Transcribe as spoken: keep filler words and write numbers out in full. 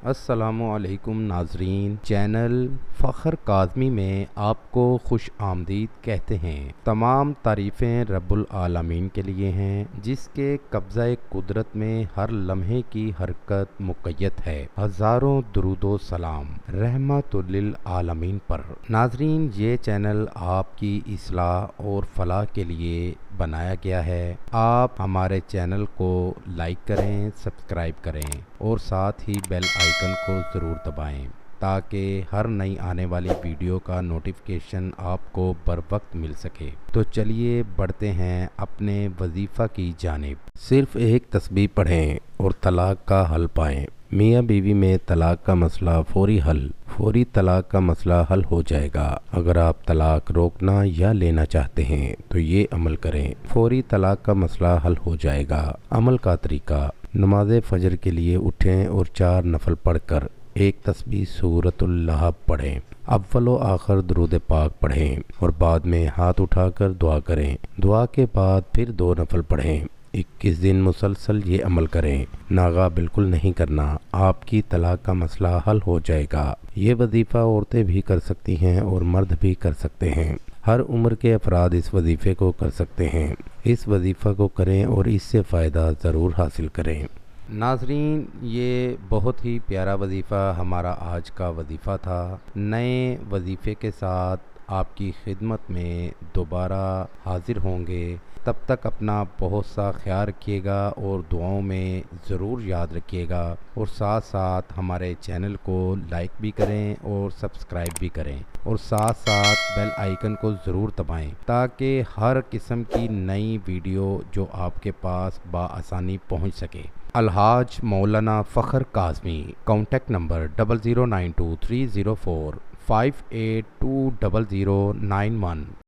السلام علیکم ناظرین، چینل فخر کاظمی میں آپ کو خوش آمدید کہتے ہیں۔ تمام تعریفیں رب العالمین کے لیے ہیں، جس کے قبضہ قدرت میں ہر لمحے کی حرکت مقید ہے۔ ہزاروں درود و سلام رحمت للعالمین پر۔ ناظرین، یہ چینل آپ کی اصلاح اور فلاح کے لیے بنایا گیا ہے۔ آپ ہمارے چینل کو لائک کریں، سبسکرائب کریں اور ساتھ ہی بیل آئیکن کو ضرور دبائیں تاکہ ہر نئی آنے والی ویڈیو کا نوٹیفیکیشن آپ کو بر وقت مل سکے۔ تو چلیے بڑھتے ہیں اپنے وظیفہ کی جانب۔ صرف ایک تسبیح پڑھیں اور طلاق کا حل پائیں۔ میاں بیوی میں طلاق کا مسئلہ فوری حل۔ فوری طلاق کا مسئلہ حل ہو جائے گا۔ اگر آپ طلاق روکنا یا لینا چاہتے ہیں تو یہ عمل کریں، فوری طلاق کا مسئلہ حل ہو جائے گا۔ عمل کا طریقہ: نماز فجر کے لیے اٹھیں اور چار نفل پڑھ کر ایک تسبیح سورۃ اللہب پڑھیں۔ اول و آخر درود پاک پڑھیں اور بعد میں ہاتھ اٹھا کر دعا کریں۔ دعا کے بعد پھر دو نفل پڑھیں۔ اکیس دن مسلسل یہ عمل کریں۔ ناغہ بالکل نہیں کرنا، آپ کی طلاق کا مسئلہ حل ہو جائے گا۔ یہ وظیفہ عورتیں بھی کر سکتی ہیں اور مرد بھی کر سکتے ہیں۔ ہر عمر کے افراد اس وظیفے کو کر سکتے ہیں۔ اس وظیفہ کو کریں اور اس سے فائدہ ضرور حاصل کریں۔ ناظرین، یہ بہت ہی پیارا وظیفہ ہمارا آج کا وظیفہ تھا۔ نئے وظیفے کے ساتھ آپ کی خدمت میں دوبارہ حاضر ہوں گے۔ تب تک اپنا بہت سا خیال رکھیے گا اور دعاؤں میں ضرور یاد رکھیے گا، اور ساتھ ساتھ ہمارے چینل کو لائک بھی کریں اور سبسکرائب بھی کریں، اور ساتھ ساتھ بیل آئیکن کو ضرور دبائیں تاکہ ہر قسم کی نئی ویڈیو جو آپ کے پاس بآسانی پہنچ سکے۔ Alhaj Maulana Fakhr Kazmi, contact number double zero nine two three zero four five eight two double zero nine one.